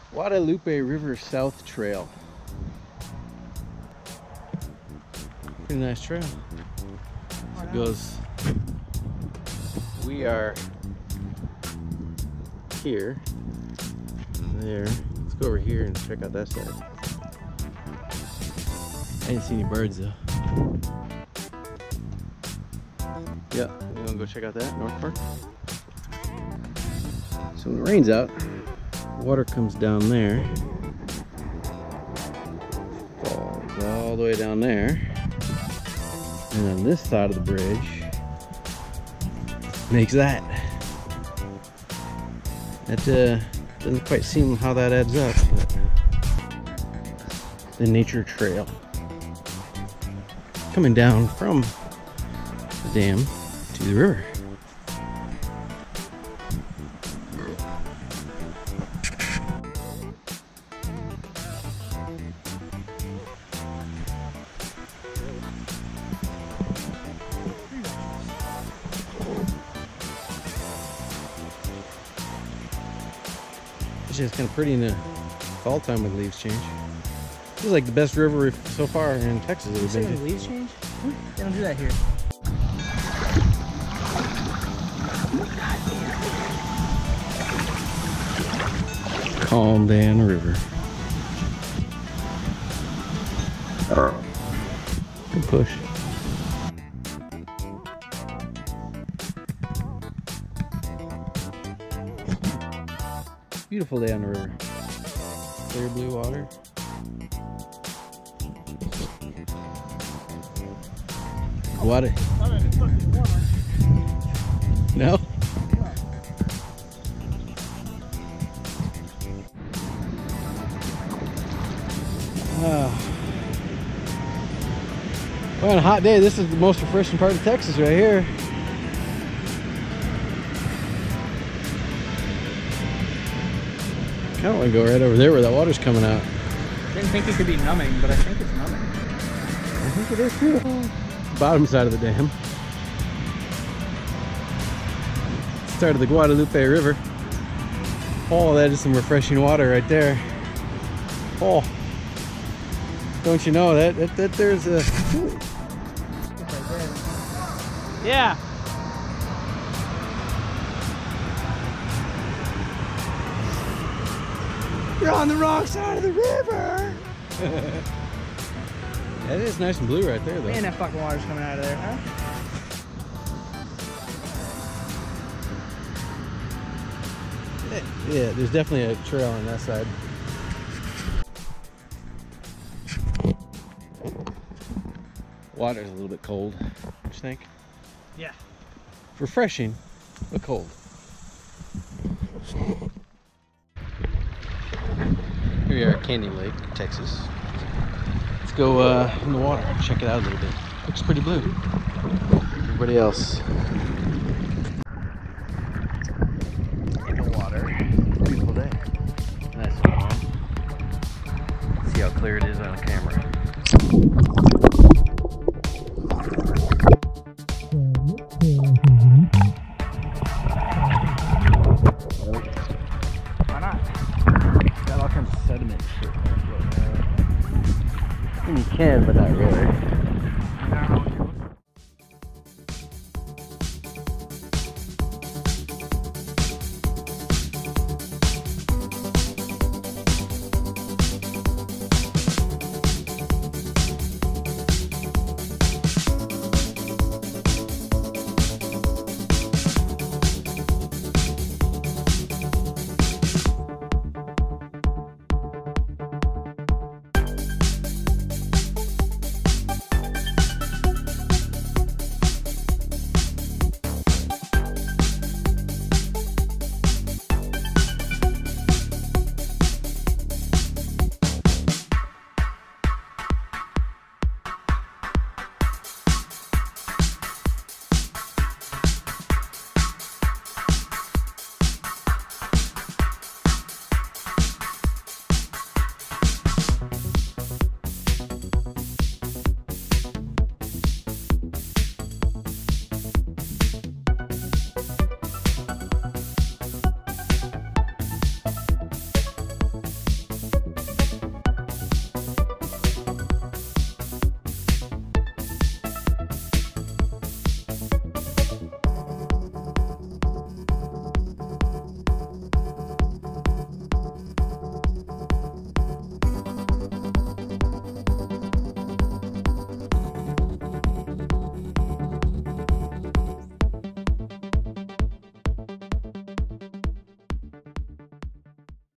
Guadalupe River South Trail. Pretty nice trail. So it goes. We are here. There. Let's go over here and check out that side. I didn't see any birds though. Yeah, you wanna go check out that North Park? So when it rains out, water comes down there, falls all the way down there, and on this side of the bridge makes that. That doesn't quite seem how that adds up, but the nature trail coming down from the dam to the river. It's kind of pretty in the fall time when leaves change. This is like the best river so far in Texas that we've been to. When leaves change? They don't do that here. Calm down river. Good push. Beautiful day on the river. Clear blue water. What? No? Well, on a hot day, this is the most refreshing part of Texas right here. I kind of want to go right over there where that water's coming out. Didn't think it could be numbing, but I think it's numbing. I think it is too. Bottom side of the dam. Start of the Guadalupe River. Oh, that is some refreshing water right there. Oh, don't you know that there's a... Yeah. You're on the wrong side of the river. That is nice and blue right there, though. Man, that fucking water's coming out of there, huh? Yeah, there's definitely a trail on that side. Water's a little bit cold. What you think? Yeah. Refreshing, but cold. Here we are at Canyon Lake, Texas. Let's go in the water, check it out a little bit. Looks pretty blue. Everybody else. In the water. Beautiful day. Nice and warm. See how clear it is on camera. Why not? Got all kinds of sediment and shit. I mean, you can, but not really.